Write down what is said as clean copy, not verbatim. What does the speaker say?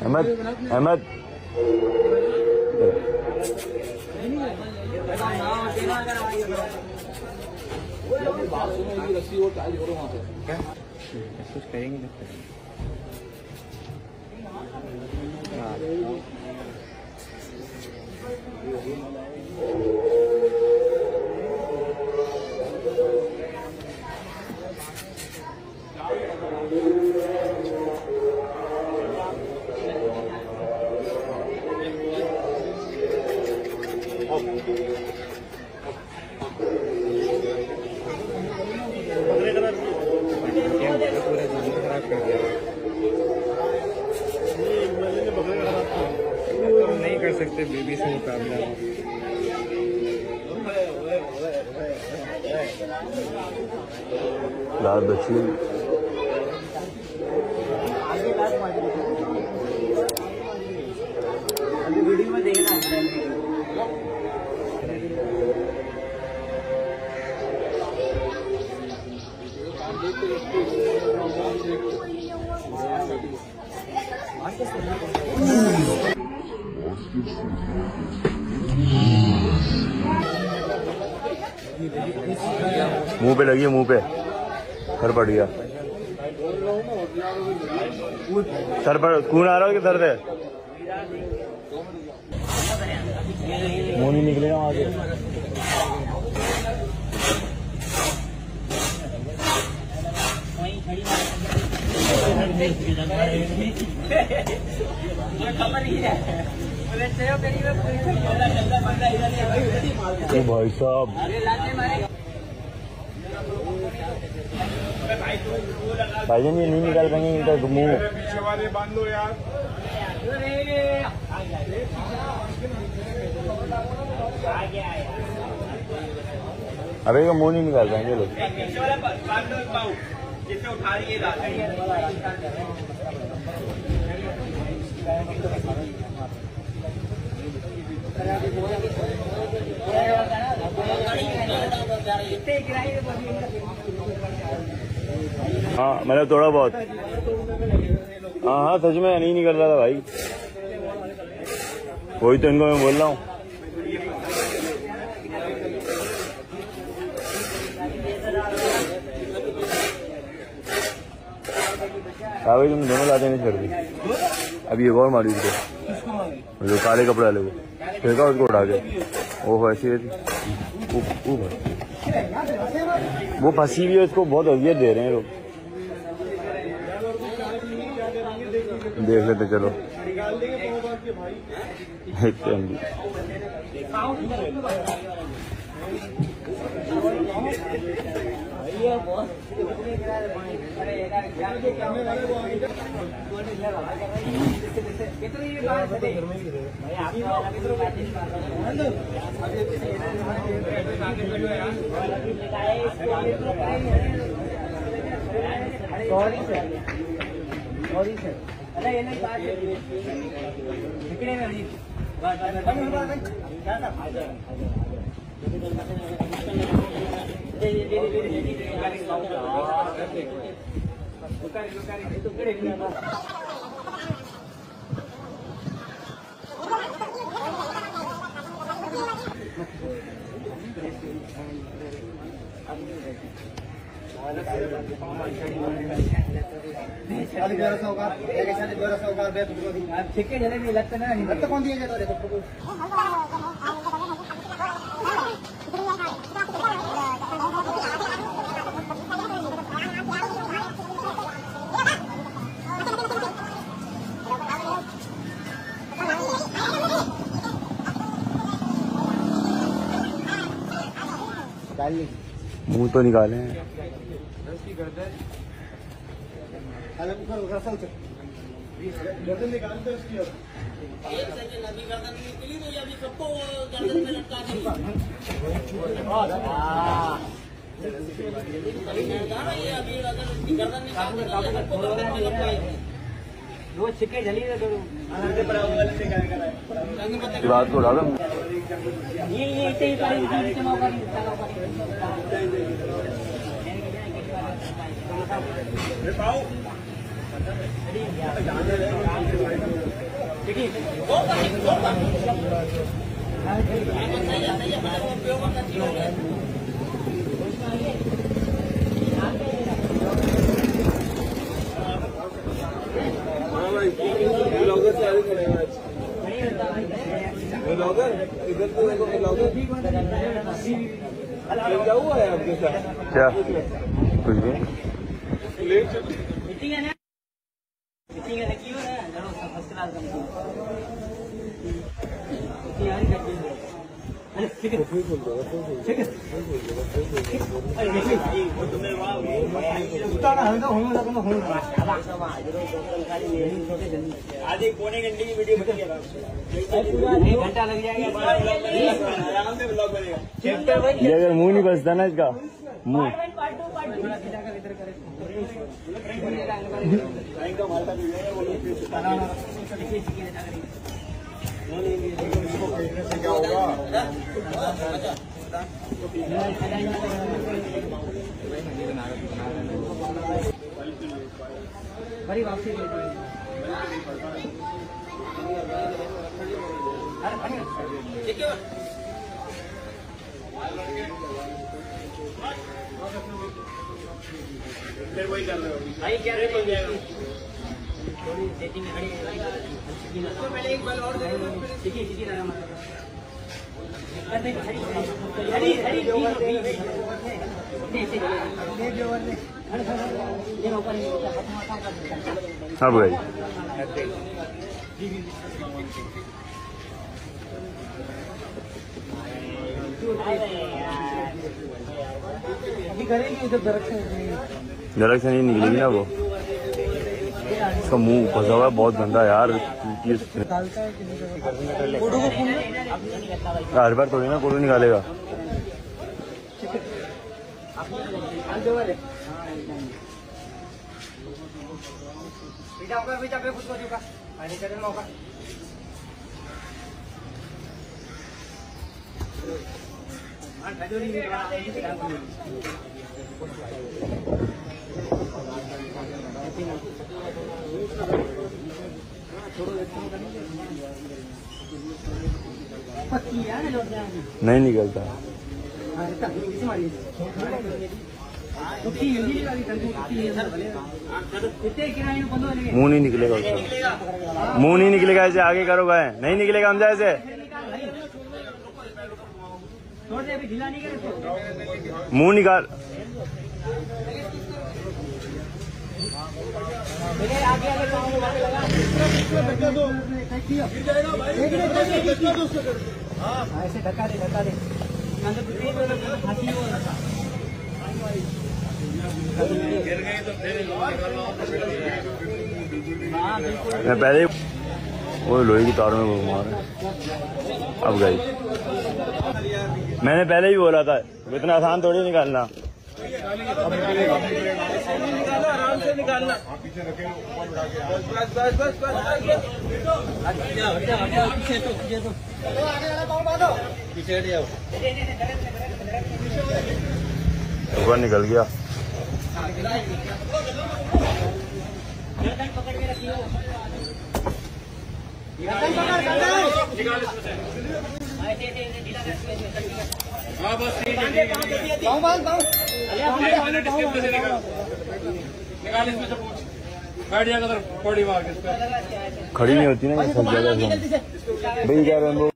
अहमद अहमद रस्सी और टाइल करो वहाँ पे कुछ करेंगे नहीं कर सकते बेबी से मुकाबला। लाल बच्ची वीडियो में देखना मुंह पे लगी है, मुंह पे सर पड़ गया। सर पर खून आ रहा है कि दर्द है? मुंह नहीं निकलेगा आगे। भाई साहब भाईजान ये नहीं निकाल पाएंगे इनका मुंह। पीछे वाले बांध लो यार। अबे का मुंह नहीं निकाल पाएंगे लोग। हाँ मतलब थोड़ा बहुत। हाँ हाँ सच में नहीं निकल रहा था भाई, वही तो इनको मैं बोल रहा हूँ। भाई तुम दोनों लाते नहीं छोड़ दी। अभी एक और मारी उसको, जो काले कपड़े वाले को फेंका उसको उठा के। ओह ऐसी वो फंसी हुई है, उसको बहुत अजियत दे रहे हैं लोग। देख लेते चलो। सॉरी सर, अरे ये नहीं बात निकले में नहीं छिके जलेबी लगता ना नहीं लगता कौन दिया जाता है मुंह तो निकाले हैं। गर्दन निकालते उसकी अब गर्दन निकली तो अभी सबको गर्दन में लटका दी। अभी अगर गर्दन निकालते सबको गर्दन में लटकाएगी। वो छिके जली है रात को डालो ये ऐसे ही मौका नहीं इधर तो देखो क्या हुआ है आपके साथ? क्या कुछ भी मीटिंग है ना, मीटिंग है लगी हो ना, चलो फर्स्ट क्लास का तैयारी करते हैं। अरे ठीक है ठीक है अरे तुम्हें वाह उतारा है ना होने लगा ना होने आधे पौने घंटे की वीडियो बन गया, 1 घंटा लग जाएगा आराम से ब्लॉग बनेगा। ये अगर मुंह नहीं बचता ना इसका मुंह क्या होगा? बड़ी वापसी फिर वही कर रहे हो। भाई क्या रेट हो जाएगा? थोड़ी सेटिंग खड़ी पहले एक बार और ठीक है ना अब गई अभी करेंगे उधर दरख्त से नहीं निकलेगी ना वो, इसका मुंह फंसा हुआ है बहुत गंदा यार। हर बार थोड़ी ना फोटो निकालेगा। नहीं निकलता, मुंह नहीं निकलेगा उसका, मुंह नहीं निकलेगा। ऐसे आगे करो गए नहीं निकलेगा, हम ऐसे मुंह निकाल। ऐसे धक्का दे मैं पहले वो लोहे की तार में वो मारा, अब गई। मैंने पहले ही बोला था इतना आसान थोड़ी निकालना। आराम से निकालना। पीछे रखे पीछे ऊपर निकल गया। हाँ बस निकाल इसमें से पूछ बैठ जाएगा, पौड़ी मार के खड़ी नहीं होती ना सब जगह भाई क्या